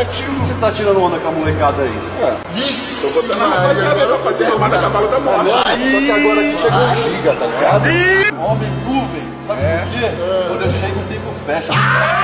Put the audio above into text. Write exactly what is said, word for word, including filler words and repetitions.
Partiu. Você tá tirando onda com a molecada aí? É. Isso! Tô botando a rapaziada pra fazer mamada cavalo da morte. Só que agora aqui chegou o Giga, tá ligado? Homem nuvem. Sabe por quê? Quando eu chego o tempo fecha.